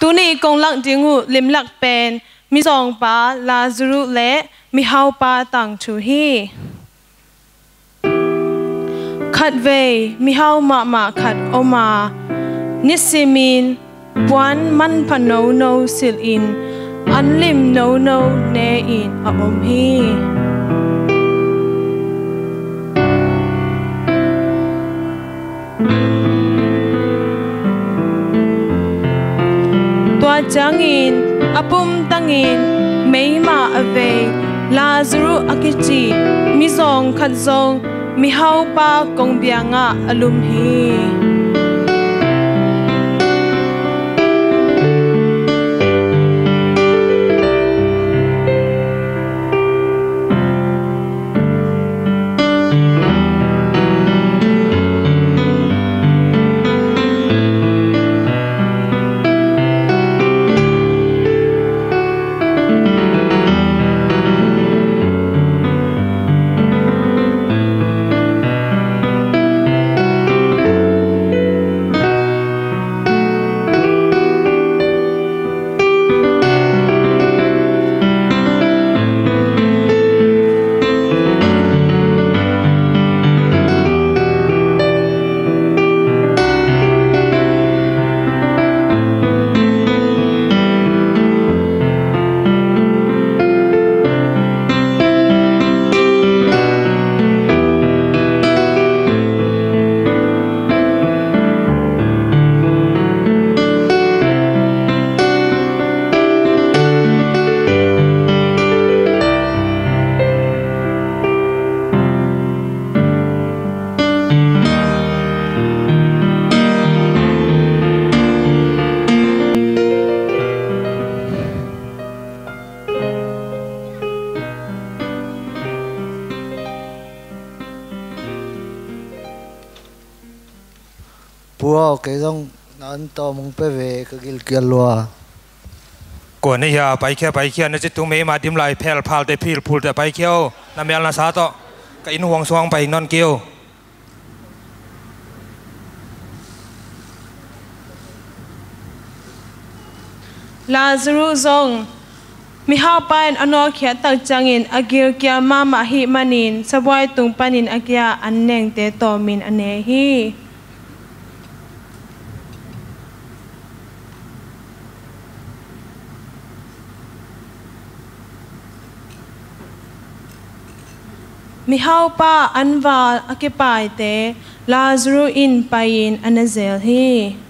ตุนีกงลักดิงูลิมลักเป็นมิซองปาลาซารุเละมิฮาวปาตังชูฮีขัดเวมิฮาวมาขัดอมานิสิมินปวนมันพโนโนสิลอินอันลิมโนเนอินอมฮีตัวจังอินอปุมตังอินไม่มาอเวลาซารุอากิจิมิซองขัดซองมิฮาวปากงเบียงะอลุมฮีบัวเกยงนั่นโตมงเปเวกกิลเกลัวก่อนนี้อย่าไปเคี่ยวนั่นจะตุ้งเมย์มาดิมไลแพลพาลแต่พิลพูดแต่ไปเคี่ยวน้ำเมลนาซาโตก็อินห่วงสว่างไปนอนเกี่ยวลาซารุซงมิฮาวปานอนอเขียตักจังอินอากิลเกียมาฮิมานินสบายตุงปานินอากิยาอันเนงเตโตมินอันเนฮีมิฮาวปาอันวาอากิปายเตลาซารุอินไปอินอันเซลฮี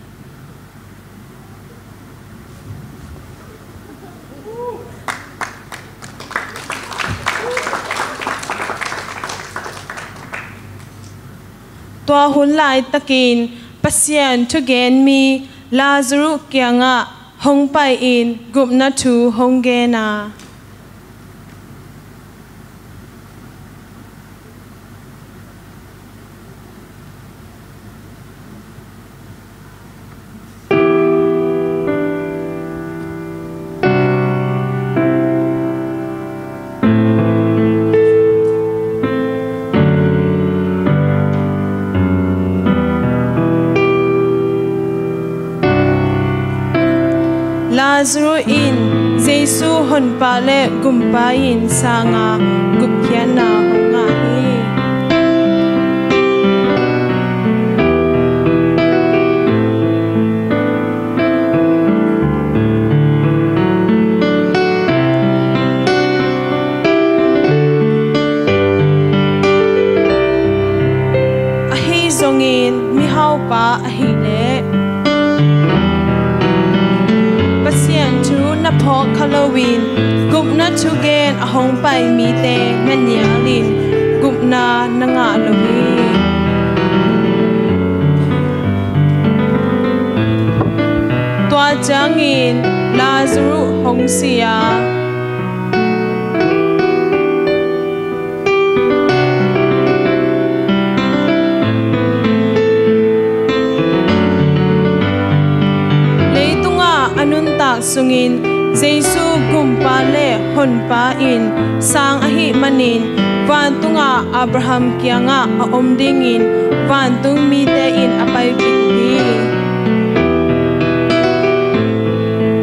ตัวหุ่นลายตะกินปัสยันทุเกนมีลาซารุเกียงะฮงไปอินกุบนัทูฮงเกนาลาซารุอินเจซูฮอนปาเลกุมปาอินสางากุบเขียนาฮงาฮีอาฮีซงอินมิฮาวปาอาฮีเลนพอคาโลวินกุบนัทูเกนอหงไปมีเตนันยาลินกุบนานงาลวีตัวจางอินลาซารุฮงเซียเลยตุงาอนุนตักสุงินเจซูกุมปาเลฮอนปาอินสางอหิมันินวันตุงาอับราฮัมเกียงะอมดิงินวันตุงมีเตอินอไปปิฮี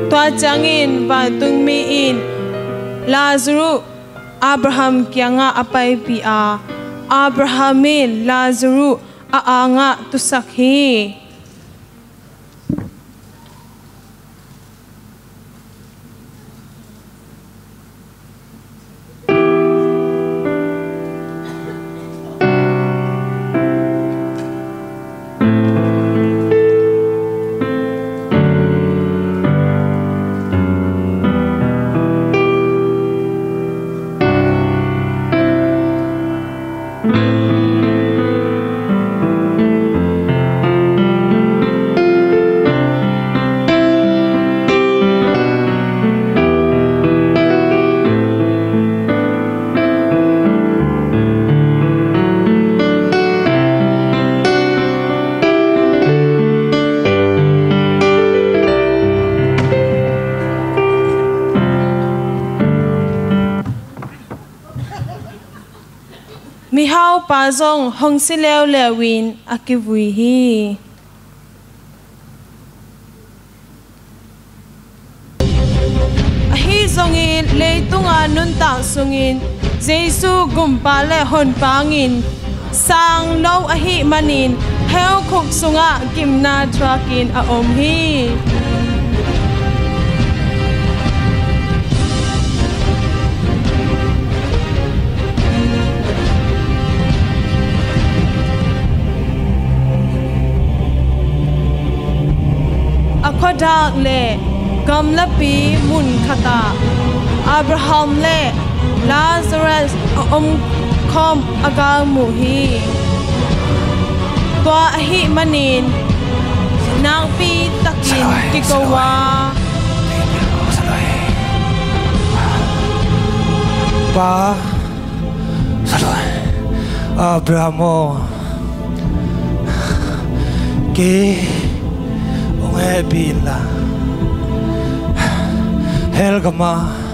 tua changin ba tung mi in Lazarus Abraham kianga apai pi a Abrahamin Lazarus aanga tusakhi mi hao pa zong hong si leo lewin akivui hi ahi zongin leitunga nun ta sungin Jesu gumpa le hon pangin sang no ahi manin heo khuk sunga kimna trakin a om hi Khodak le gamlapi mun khata Abraham le Lazarus khom aga muhi tua hi manin nang pi takin kikowa pa saloi Abrahamo ke Bila Helgama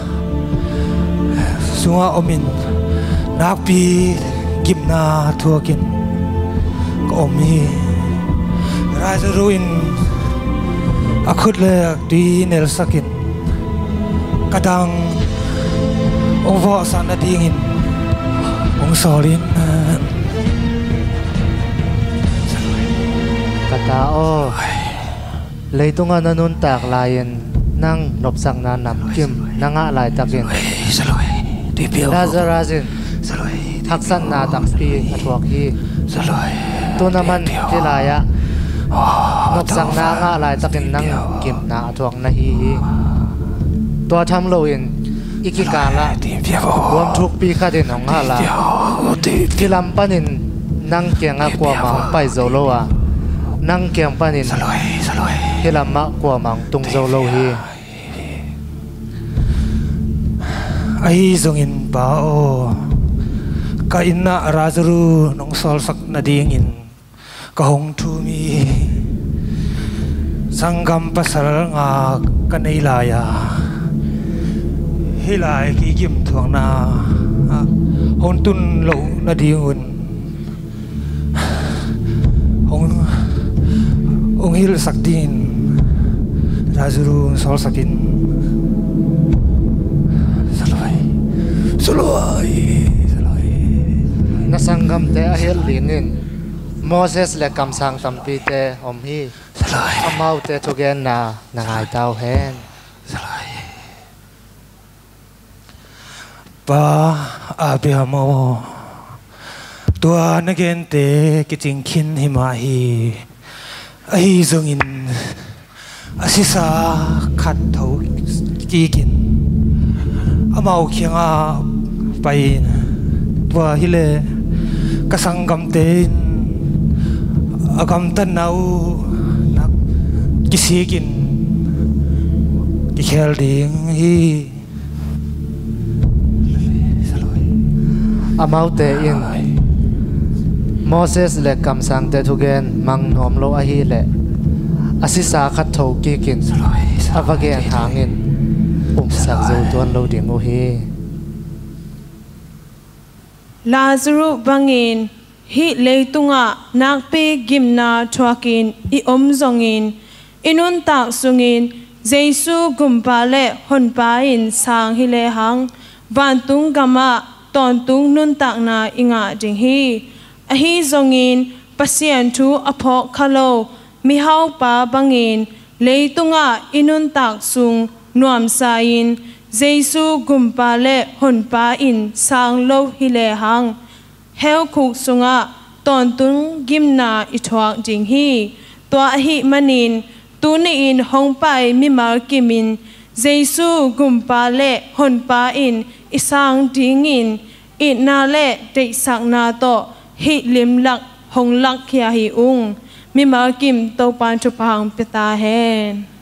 Sunga omin Nakpi Gimna Tuakin Komi Rajaruin Akut le Di Nelsakin Kadang Ovo sana dingin Ong solin Kata oh Leitunga nanun tak lain nang nopsang na namkim nanga lai takin Lazarasin taksan na takpi atwak hi tu naman tilaya nopsang na nga lai takin nang kim na atwak na hi tua tham loin ikikala wam thuk pi kadin ong hala kilam panin nang kenga kwa mang pai zolowa nang kiam panin hilama kwa mang tung zolo hi ai zongin ba o ka inna razaru nong sol sak na ding in ka hong thu mi sangam pasal nga kanai laya hilai ki gim thuang na hon tun lo na dingun ong hil sakdin razuru sol sakin saloi nasanggam te ahil linin Moses le kamsang tampi te om hi amau te tugen na nangai tau hen pa Abrahamo tua nagen te kiting kin hima hi ai zongin asisa khat thau kikin amau khianga pai tua hile kasangam te agam tan nau nak kisikin ki khel ding hi amau te in Moses le kamsang te thugen mang nom lo a hi le asisa khat tho ki kin avage thangin sak zo ton lo ding o hi Lazarus bangin hi leitunga nakpe gimna thuakin I om zongin inun tak sungin Jesu gumpa le hon pa in sang hi le hang van tung gama ton tung nun tak na inga jing hi a hi zongin pasien thu aphok khalo mi hau pa bangin leitunga inun tak sung nuam sa in Jesu gumpa le hon pa in sang lo hi le hang heo khuk sunga ton tung gimna i thuak jing hi to hi manin tu ni in hong pai mi mar kimin Jesu gumpa le hon pa in isang ding in it na le de sak na to hi lim lak hong lak khia hi ung mi mar kim to pan chu pang peta hen